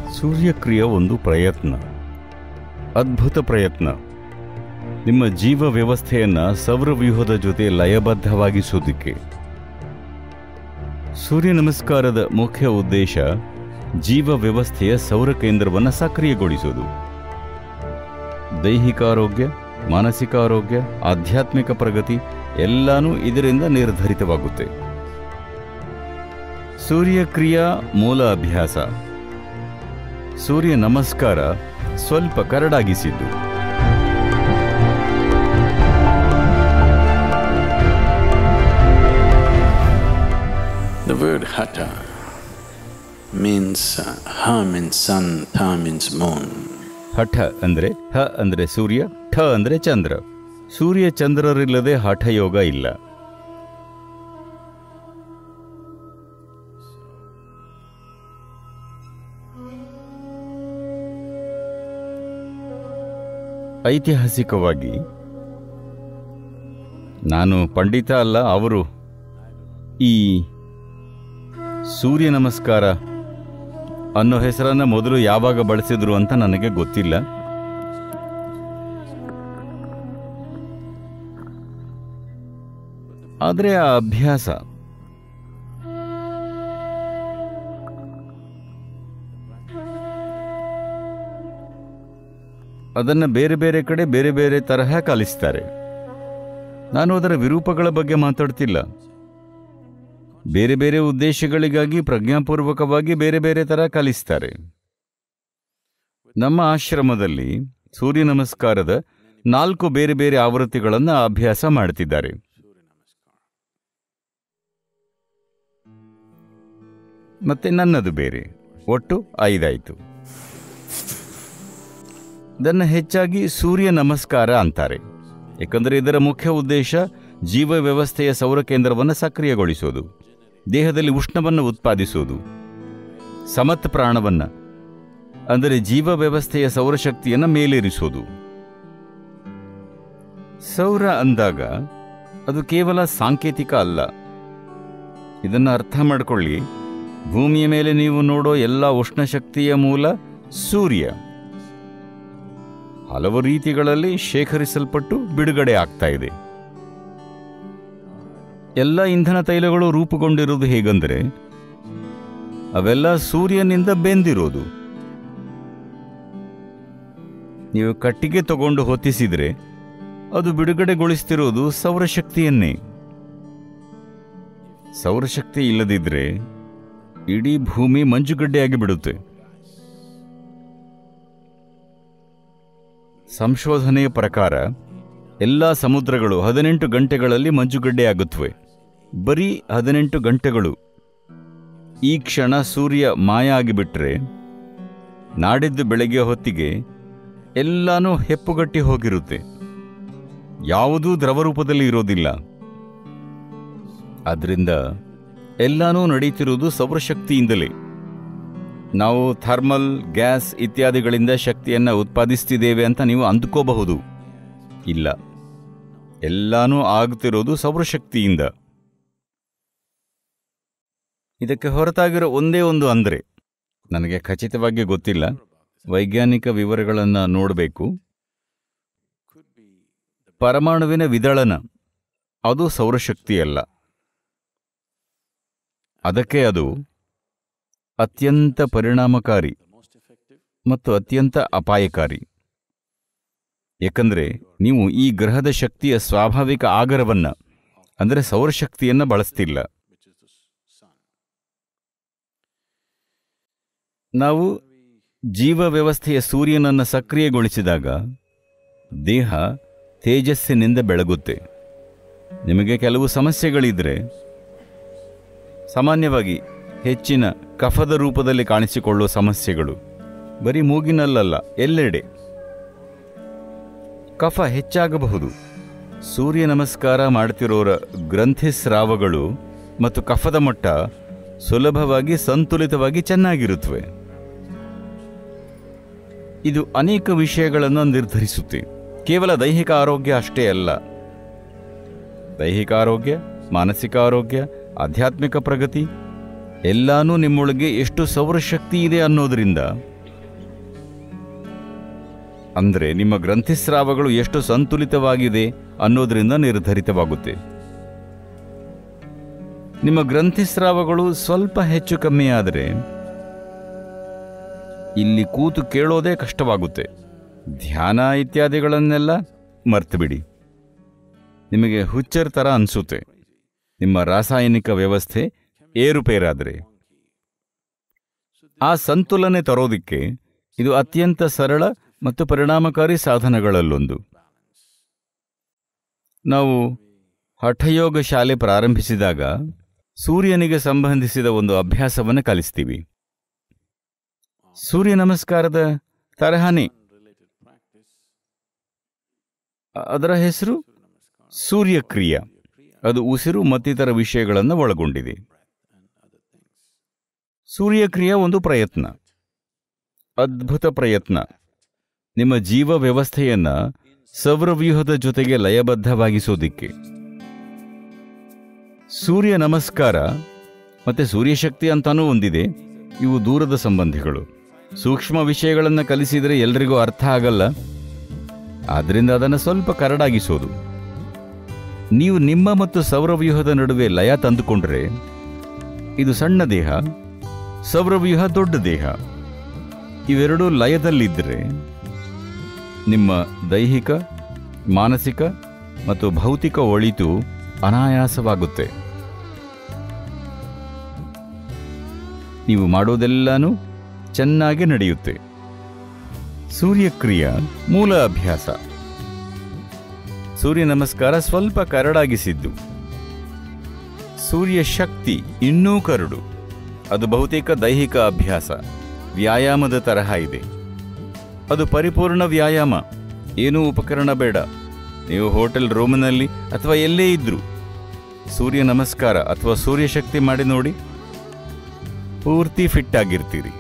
ಸೂರ್ಯಕ್ರಿಯೆ ಒಂದು ಪ್ರಯತ್ನ, ಅದ್ಭುತ ಪ್ರಯತ್ನ. ನಿಮ್ಮ ಜೀವ ವ್ಯವಸ್ಥೆಯನ್ನು ಸೌರವ್ಯೂಹದ ಜೊತೆ ಲಯಬದ್ಧವಾಗಿಸುವುದಕ್ಕೆ. ಸೂರ್ಯ ನಮಸ್ಕಾರದ ಮುಖ್ಯ ಉದ್ದೇಶ ಜೀವ ವ್ಯವಸ್ಥೆಯ ಸೌರ ಕೇಂದ್ರವನ್ನು ಸಕ್ರಿಯಗೊಳಿಸುವುದು. ದೈಹಿಕ ಆರೋಗ್ಯ, ಮಾನಸಿಕ ಆರೋಗ್ಯ, ಆಧ್ಯಾತ್ಮಿಕ ಪ್ರಗತಿ ಎಲ್ಲನೂ ಇದರಿಂದ ನಿರ್ಧರಿತವಾಗುತ್ತೆ. ಸೂರ್ಯಕ್ರಿಯಾ ಮೂಲ ಅಭ್ಯಾಸ. ಸೂರ್ಯ ನಮಸ್ಕಾರ ಸ್ವಲ್ಪ ಕರಡಾಗಿಸಿದ್ದು. The word Hatha means Ha means sun, Tha means moon. ಹಠ ಅಂದರೆ ಹ ಅಂದರೆ ಸೂರ್ಯ, ಠ ಅಂದರೆ ಚಂದ್ರ. ಸೂರ್ಯ ಚಂದ್ರರಿಲ್ಲದೆ ಹಠಯೋಗ ಇಲ್ಲ. ಐತಿಹಾಸಿಕವಾಗಿ, ನಾನು ಪಂಡಿತ ಅಲ್ಲ, ಅವರು ಈ ಸೂರ್ಯ ನಮಸ್ಕಾರ ಅನ್ನೋ ಹೆಸರನ್ನು ಮೊದಲು ಯಾವಾಗ ಬಳಸಿದ್ರು ಅಂತ ನನಗೆ ಗೊತ್ತಿಲ್ಲ. ಆದರೆ ಆ ಅಭ್ಯಾಸ ಅದನ್ನು ಬೇರೆ ಬೇರೆ ಕಡೆ ಬೇರೆ ಬೇರೆ ತರಹ ಕಲಿಸ್ತಾರೆ. ನಾನು ಅದರ ವಿರೂಪಗಳ ಬಗ್ಗೆ ಮಾತಾಡ್ತಿಲ್ಲ. ಬೇರೆ ಬೇರೆ ಉದ್ದೇಶಗಳಿಗಾಗಿ ಪ್ರಜ್ಞಾಪೂರ್ವಕವಾಗಿ ಬೇರೆ ಬೇರೆ ಥರ ಕಲಿಸ್ತಾರೆ. ನಮ್ಮ ಆಶ್ರಮದಲ್ಲಿ ಸೂರ್ಯ ನಮಸ್ಕಾರದ 4 ಬೇರೆ ಬೇರೆ ಆವೃತ್ತಿಗಳನ್ನು ಅಭ್ಯಾಸ ಮಾಡ್ತಿದ್ದಾರೆ. ಮತ್ತೆ ನನ್ನದು ಬೇರೆ, ಒಟ್ಟು 5 ಆಯಿತು. ಇದನ್ನು ಹೆಚ್ಚಾಗಿ ಸೂರ್ಯ ನಮಸ್ಕಾರ ಅಂತಾರೆ, ಏಕೆಂದರೆ ಇದರ ಮುಖ್ಯ ಉದ್ದೇಶ ಜೀವ ವ್ಯವಸ್ಥೆಯ ಸೌರ ಕೇಂದ್ರವನ್ನು ಸಕ್ರಿಯಗೊಳಿಸೋದು, ದೇಹದಲ್ಲಿ ಉಷ್ಣವನ್ನು ಉತ್ಪಾದಿಸುವುದು, ಸಮತ್ ಪ್ರಾಣವನ್ನು ಅಂದರೆ ಜೀವ ವ್ಯವಸ್ಥೆಯ ಸೌರಶಕ್ತಿಯನ್ನು ಮೇಲೇರಿಸೋದು. ಸೌರ ಅಂದಾಗ ಅದು ಕೇವಲ ಸಾಂಕೇತಿಕ ಅಲ್ಲ. ಇದನ್ನು ಅರ್ಥ ಮಾಡಿಕೊಳ್ಳಿ. ಭೂಮಿಯ ಮೇಲೆ ನೀವು ನೋಡೋ ಎಲ್ಲ ಉಷ್ಣಶಕ್ತಿಯ ಮೂಲ ಸೂರ್ಯ. ಹಲವು ರೀತಿಗಳಲ್ಲಿ ಶೇಖರಿಸಲ್ಪಟ್ಟು ಬಿಡುಗಡೆ ಆಗ್ತಾ ಇದೆ. ಎಲ್ಲ ಇಂಧನ ತೈಲಗಳು ರೂಪುಗೊಂಡಿರುವುದು ಹೇಗೆಂದರೆ ಅವೆಲ್ಲ ಸೂರ್ಯನಿಂದ ಬೆಂದಿರೋದು. ನೀವು ಕಟ್ಟಿಗೆ ತಗೊಂಡು ಹೊತ್ತಿಸಿದ್ರೆ ಅದು ಬಿಡುಗಡೆಗೊಳಿಸ್ತಿರೋದು ಸೌರಶಕ್ತಿಯನ್ನೇ. ಸೌರಶಕ್ತಿ ಇಲ್ಲದಿದ್ದರೆ ಇಡೀ ಭೂಮಿ ಮಂಜುಗಡ್ಡೆಯಾಗಿ ಬಿಡುತ್ತೆ. ಸಂಶೋಧನೆಯ ಪ್ರಕಾರ ಎಲ್ಲ ಸಮುದ್ರಗಳು 18 ಗಂಟೆಗಳಲ್ಲಿ ಮಂಜುಗಡ್ಡೆಯಾಗುತ್ತವೆ. ಬರೀ 18 ಗಂಟೆಗಳು. ಈ ಕ್ಷಣ ಸೂರ್ಯ ಮಾಯ ಆಗಿಬಿಟ್ರೆ ನಾಡಿದ್ದು ಬೆಳಗ್ಗೆ ಹೊತ್ತಿಗೆ ಎಲ್ಲನೂ ಹೆಪ್ಪುಗಟ್ಟಿ ಹೋಗಿರುತ್ತೆ. ಯಾವುದೂ ದ್ರವರೂಪದಲ್ಲಿ ಇರೋದಿಲ್ಲ. ಆದ್ದರಿಂದ ಎಲ್ಲನೂ ನಡೀತಿರುವುದು ಸೌರಶಕ್ತಿಯಿಂದಲೇ. ನಾವು ಥರ್ಮಲ್, ಗ್ಯಾಸ್ ಇತ್ಯಾದಿಗಳಿಂದ ಶಕ್ತಿಯನ್ನು ಉತ್ಪಾದಿಸ್ತಿದ್ದೇವೆ ಅಂತ ನೀವು ಅಂದುಕೋಬಹುದು. ಇಲ್ಲ, ಎಲ್ಲನೂ ಆಗ್ತಿರೋದು ಸೌರಶಕ್ತಿಯಿಂದ. ಇದಕ್ಕೆ ಹೊರತಾಗಿರೋ ಒಂದೇ ಒಂದು ಅಂದರೆ, ನನಗೆ ಖಚಿತವಾಗಿ ಗೊತ್ತಿಲ್ಲ, ವೈಜ್ಞಾನಿಕ ವಿವರಗಳನ್ನು ನೋಡಬೇಕು. ಪರಮಾಣುವಿನ ವಿದಳನ ಅದು ಸೌರಶಕ್ತಿಯಲ್ಲ. ಅದಕ್ಕೆ ಅದು ಅತ್ಯಂತ ಪರಿಣಾಮಕಾರಿ ಮತ್ತು ಅತ್ಯಂತ ಅಪಾಯಕಾರಿ. ಏಕೆಂದರೆ ನೀವು ಈ ಗ್ರಹದ ಶಕ್ತಿಯ ಸ್ವಾಭಾವಿಕ ಆಗರವನ್ನು ಅಂದರೆ ಸೌರಶಕ್ತಿಯನ್ನು ಬಳಸ್ತಿಲ್ಲ. ನಾವು ಜೀವ ವ್ಯವಸ್ಥೆಯ ಸೂರ್ಯನನ್ನು ಸಕ್ರಿಯಗೊಳಿಸಿದಾಗ ದೇಹ ತೇಜಸ್ಸಿನಿಂದ ಬೆಳಗುತ್ತೆ. ನಿಮಗೆ ಕೆಲವು ಸಮಸ್ಯೆಗಳಿದ್ದರೆ, ಸಾಮಾನ್ಯವಾಗಿ ಹೆಚ್ಚಿನ ಕಫದ ರೂಪದಲ್ಲಿ ಕಾಣಿಸಿಕೊಳ್ಳುವ ಸಮಸ್ಯೆಗಳು, ಬರೀ ಮೂಗಿನಲ್ಲಲ್ಲ, ಎಲ್ಲೆಡೆ ಕಫ ಹೆಚ್ಚಾಗಬಹುದು. ಸೂರ್ಯ ನಮಸ್ಕಾರ ಮಾಡ್ತಿರೋರ ಗ್ರಂಥಿಸ್ರಾವಗಳು ಮತ್ತು ಕಫದ ಮಟ್ಟ ಸುಲಭವಾಗಿ ಸಂತುಲಿತವಾಗಿ ಚೆನ್ನಾಗಿರುತ್ತವೆ. ಇದು ಅನೇಕ ವಿಷಯಗಳನ್ನು ನಿರ್ಧರಿಸುತ್ತೆ. ಕೇವಲ ದೈಹಿಕ ಆರೋಗ್ಯ ಅಷ್ಟೇ ಅಲ್ಲ. ದೈಹಿಕ ಆರೋಗ್ಯ, ಮಾನಸಿಕ ಆರೋಗ್ಯ, ಆಧ್ಯಾತ್ಮಿಕ ಪ್ರಗತಿ ಎಲ್ಲನೂ ನಿಮ್ಮೊಳಗೆ ಎಷ್ಟು ಸೌರಶಕ್ತಿ ಇದೆ ಅನ್ನೋದರಿಂದ ಅಂದರೆ ನಿಮ್ಮ ಗ್ರಂಥಿಸ್ರಾವಗಳು ಎಷ್ಟು ಸಂತುಲಿತವಾಗಿದೆ ಅನ್ನೋದರಿಂದ ನಿರ್ಧರಿತವಾಗುತ್ತೆ. ನಿಮ್ಮ ಗ್ರಂಥಿಸ್ರಾವಗಳು ಸ್ವಲ್ಪ ಹೆಚ್ಚು ಕಮ್ಮಿ ಆದರೆ ಇಲ್ಲಿ ಕೂತು ಕೇಳೋದೇ ಕಷ್ಟವಾಗುತ್ತೆ. ಧ್ಯಾನ ಇತ್ಯಾದಿಗಳನ್ನೆಲ್ಲ ಮರ್ತುಬಿಡಿ. ನಿಮಗೆ ಹುಚ್ಚರ ಥರ ಅನಿಸುತ್ತೆ. ನಿಮ್ಮ ರಾಸಾಯನಿಕ ವ್ಯವಸ್ಥೆ ಏರುಪೇರಾದರೆ ಆ ಸಂತುಲನೆ ತರೋದಿಕ್ಕೆ ಇದು ಅತ್ಯಂತ ಸರಳ ಮತ್ತು ಪರಿಣಾಮಕಾರಿ ಸಾಧನಗಳಲ್ಲೊಂದು. ನಾವು ಹಠಯೋಗ ಶಾಲೆ ಪ್ರಾರಂಭಿಸಿದಾಗ ಸೂರ್ಯನಿಗೆ ಸಂಬಂಧಿಸಿದ ಒಂದು ಅಭ್ಯಾಸವನ್ನು ಕಲಿಸ್ತೀವಿ. ಸೂರ್ಯ ನಮಸ್ಕಾರದ ತರಹನೇ. ಅದರ ಹೆಸರು ಸೂರ್ಯಕ್ರಿಯಾ. ಅದು ಉಸಿರು ಮತ್ತಿತರ ವಿಷಯಗಳನ್ನು ಒಳಗೊಂಡಿದೆ. ಸೂರ್ಯಕ್ರಿಯಾ ಒಂದು ಪ್ರಯತ್ನ, ಅದ್ಭುತ ಪ್ರಯತ್ನ. ನಿಮ್ಮ ಜೀವ ವ್ಯವಸ್ಥೆಯನ್ನ ಸೌರವ್ಯೂಹದ ಜೊತೆಗೆ ಲಯಬದ್ಧವಾಗಿಸೋದಿಕ್ಕೆ. ಸೂರ್ಯ ನಮಸ್ಕಾರ ಮತ್ತೆ ಸೂರ್ಯಶಕ್ತಿ ಅಂತಾನೂ ಒಂದಿದೆ. ಇವು ದೂರದ ಸಂಬಂಧಿಗಳು. ಸೂಕ್ಷ್ಮ ವಿಷಯಗಳನ್ನು ಕಲಿಸಿದರೆ ಎಲ್ರಿಗೂ ಅರ್ಥ ಆಗಲ್ಲ. ಆದ್ದರಿಂದ ಅದನ್ನು ಸ್ವಲ್ಪ ಕರಡಾಗಿಸೋದು. ನೀವು ನಿಮ್ಮ ಮತ್ತು ಸೌರವ್ಯೂಹದ ನಡುವೆ ಲಯ ತಂದುಕೊಂಡ್ರೆ ಇದು ಸಣ್ಣ ದೇಹ, ಸೌರವ್ಯೂಹ ದೊಡ್ಡ ದೇಹ. ಇವೆರಡೂ ಲಯದಲ್ಲಿದ್ದರೆ ನಿಮ್ಮ ದೈಹಿಕ, ಮಾನಸಿಕ ಮತ್ತು ಭೌತಿಕ ಒಳಿತು ಅನಾಯಾಸವಾಗುತ್ತೆ. ನೀವು ಮಾಡೋದೆಲ್ಲನೂ ಚೆನ್ನಾಗಿ ನಡೆಯುತ್ತೆ. ಸೂರ್ಯಕ್ರಿಯಾ ಮೂಲ ಅಭ್ಯಾಸ. ಸೂರ್ಯ ನಮಸ್ಕಾರ ಸ್ವಲ್ಪ ಕರಡಾಗಿಸಿದ್ದು. ಸೂರ್ಯ ಶಕ್ತಿ ಇನ್ನೂ ಕರಡು. ಅದು ಬಹುತೇಕ ದೈಹಿಕ ಅಭ್ಯಾಸ, ವ್ಯಾಯಾಮದ ತರಹ ಇದೆ. ಅದು ಪರಿಪೂರ್ಣ ವ್ಯಾಯಾಮ. ಏನೂ ಉಪಕರಣ ಬೇಡ. ನೀವು ಹೋಟೆಲ್ ರೂಮ್ನಲ್ಲಿ ಅಥವಾ ಎಲ್ಲೇ ಇದ್ರೂ ಸೂರ್ಯ ನಮಸ್ಕಾರ ಅಥವಾ ಸೂರ್ಯಶಕ್ತಿ ಮಾಡಿ ನೋಡಿ, ಪೂರ್ತಿ ಫಿಟ್ ಆಗಿರ್ತೀರಿ.